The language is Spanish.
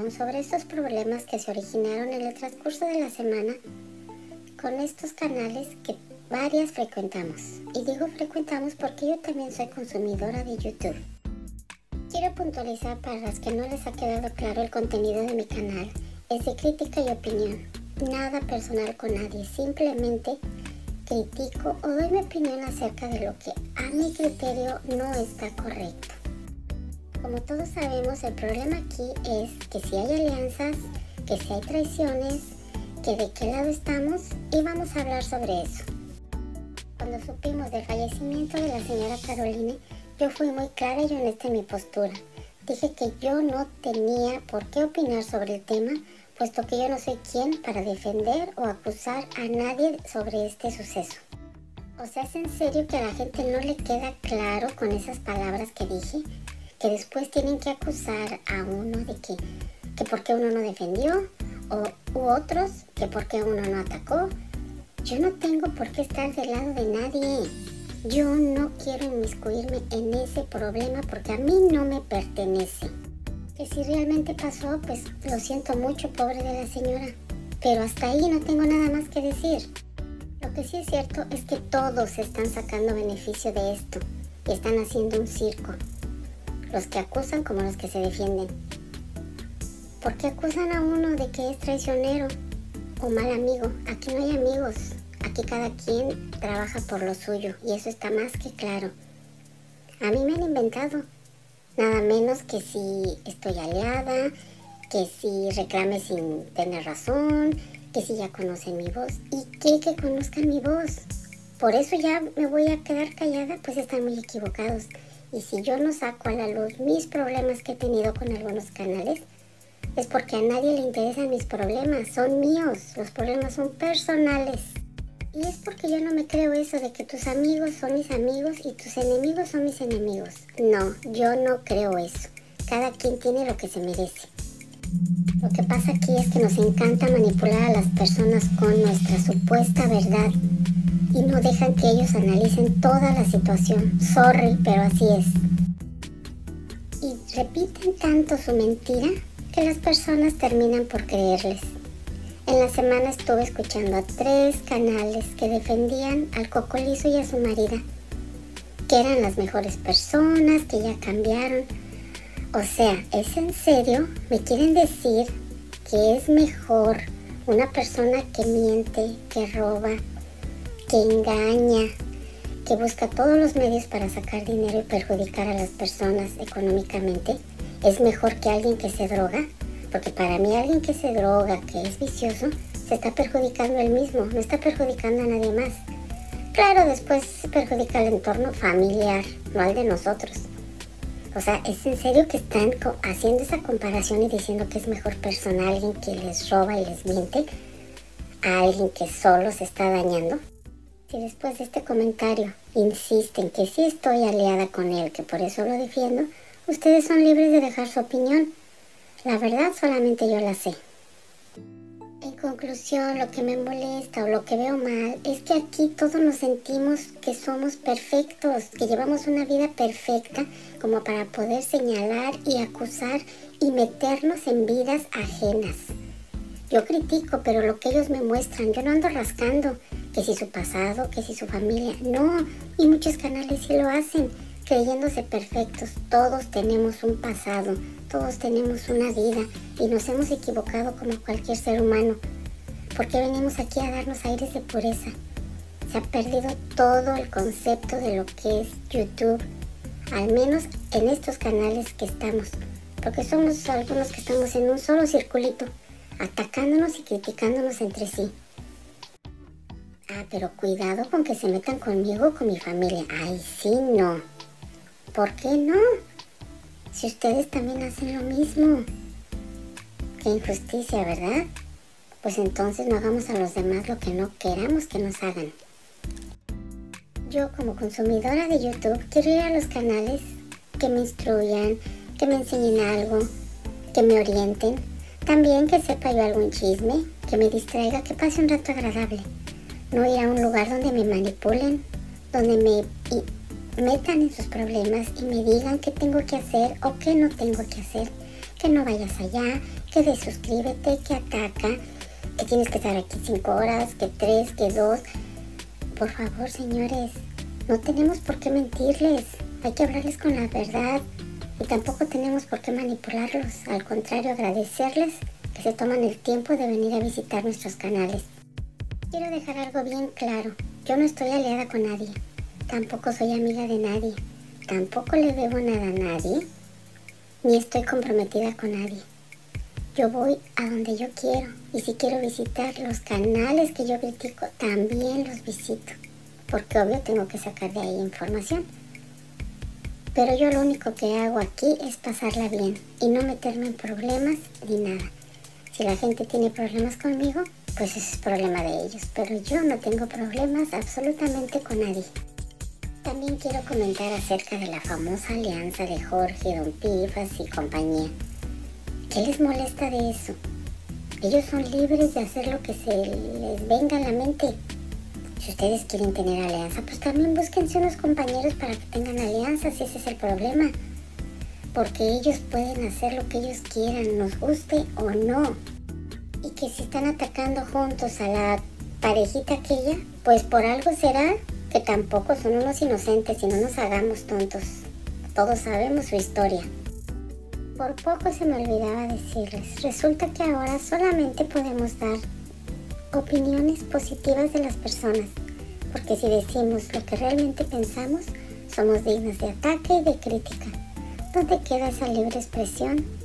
opinión sobre estos problemas que se originaron en el transcurso de la semana con estos canales que varias frecuentamos. Y digo frecuentamos porque yo también soy consumidora de YouTube. Quiero puntualizar para las que no les ha quedado claro el contenido de mi canal. Es de crítica y opinión. Nada personal con nadie. Simplemente critico o doy mi opinión acerca de lo que a mi criterio no está correcto. Como todos sabemos, el problema aquí es que si hay alianzas, que si hay traiciones, que de qué lado estamos, y vamos a hablar sobre eso. Cuando supimos del fallecimiento de la señora Caroline, yo fui muy clara y honesta en mi postura. Dije que yo no tenía por qué opinar sobre el tema, puesto que yo no soy quien para defender o acusar a nadie sobre este suceso. O sea, ¿es en serio que a la gente no le queda claro con esas palabras que dije? Que después tienen que acusar a uno de que porque uno no defendió, u otros que porque uno no atacó. Yo no tengo por qué estar del lado de nadie. Yo no quiero inmiscuirme en ese problema porque a mí no me pertenece. Que si realmente pasó, pues lo siento mucho, pobre de la señora. Pero hasta ahí no tengo nada más que decir. Lo que sí es cierto es que todos están sacando beneficio de esto y están haciendo un circo. Los que acusan como los que se defienden. ¿Por qué acusan a uno de que es traicionero o mal amigo? Aquí no hay amigos. Aquí cada quien trabaja por lo suyo y eso está más que claro. A mí me han inventado. Nada menos que si estoy aliada, que si reclame sin tener razón, que si ya conocen mi voz. ¿Y qué que conozcan mi voz? Por eso ya me voy a quedar callada, pues están muy equivocados. Y si yo no saco a la luz mis problemas que he tenido con algunos canales, es porque a nadie le interesan mis problemas, son míos, los problemas son personales. Y es porque yo no me creo eso de que tus amigos son mis amigos y tus enemigos son mis enemigos. No, yo no creo eso. Cada quien tiene lo que se merece. Lo que pasa aquí es que nos encanta manipular a las personas con nuestra supuesta verdad y no dejan que ellos analicen toda la situación. Sorry, pero así es. Y repiten tanto su mentira que las personas terminan por creerles. En la semana estuve escuchando a 3 canales que defendían al Cocolizo y a su marida, que eran las mejores personas, que ya cambiaron. O sea, ¿es en serio? ¿Me quieren decir que es mejor una persona que miente, que roba, que engaña, que busca todos los medios para sacar dinero y perjudicar a las personas económicamente? ¿Es mejor que alguien que se droga? Porque para mí alguien que se droga, que es vicioso, se está perjudicando él mismo, no está perjudicando a nadie más. Claro, después se perjudica al entorno familiar, no al de nosotros. O sea, ¿es en serio que están haciendo esa comparación y diciendo que es mejor persona alguien que les roba y les miente a alguien que solo se está dañando? Si después de este comentario insisten que sí estoy aliada con él, que por eso lo defiendo, ustedes son libres de dejar su opinión. La verdad solamente yo la sé. En conclusión, lo que me molesta o lo que veo mal es que aquí todos nos sentimos que somos perfectos, que llevamos una vida perfecta como para poder señalar y acusar y meternos en vidas ajenas. Yo critico, pero lo que ellos me muestran, yo no ando rascando, que si su pasado, que si su familia, no, y muchos canales sí lo hacen, creyéndose perfectos. Todos tenemos un pasado, todos tenemos una vida y nos hemos equivocado como cualquier ser humano. ¿Por qué venimos aquí a darnos aires de pureza? Se ha perdido todo el concepto de lo que es YouTube, al menos en estos canales que estamos, porque somos algunos que estamos en un solo circulito, atacándonos y criticándonos entre sí. Ah, pero cuidado con que se metan conmigo o con mi familia. Ay, sí, no. ¿Por qué no? Si ustedes también hacen lo mismo. Qué injusticia, ¿verdad? Pues entonces no hagamos a los demás lo que no queramos que nos hagan. Yo como consumidora de YouTube quiero ir a los canales que me instruyan, que me enseñen algo, que me orienten. También que sepa yo algún chisme, que me distraiga, que pase un rato agradable. No ir a un lugar donde me manipulen, donde me metan en sus problemas y me digan qué tengo que hacer o qué no tengo que hacer, que no vayas allá, que desuscríbete, que ataca, que tienes que estar aquí 5 horas, que 3, que 2. Por favor, señores, no tenemos por qué mentirles, hay que hablarles con la verdad y tampoco tenemos por qué manipularlos. Al contrario, agradecerles que se toman el tiempo de venir a visitar nuestros canales. Quiero dejar algo bien claro, yo no estoy aliada con nadie, tampoco soy amiga de nadie, tampoco le debo nada a nadie, ni estoy comprometida con nadie. Yo voy a donde yo quiero y si quiero visitar los canales que yo critico, también los visito, porque obvio tengo que sacar de ahí información. Pero yo lo único que hago aquí es pasarla bien y no meterme en problemas ni nada. Si la gente tiene problemas conmigo, pues ese es problema de ellos, pero yo no tengo problemas absolutamente con nadie. También quiero comentar acerca de la famosa alianza de Jorge, Don Pifas y compañía. ¿Qué les molesta de eso? Ellos son libres de hacer lo que se les venga a la mente. Si ustedes quieren tener alianza, pues también búsquense unos compañeros para que tengan alianza, si ese es el problema. Porque ellos pueden hacer lo que ellos quieran, nos guste o no. Y que si están atacando juntos a la parejita aquella, pues por algo será que tampoco son unos inocentes y no nos hagamos tontos. Todos sabemos su historia. Por poco se me olvidaba decirles, resulta que ahora solamente podemos dar opiniones positivas de las personas, porque si decimos lo que realmente pensamos, somos dignos de ataque y de crítica. ¿Dónde queda esa libre expresión?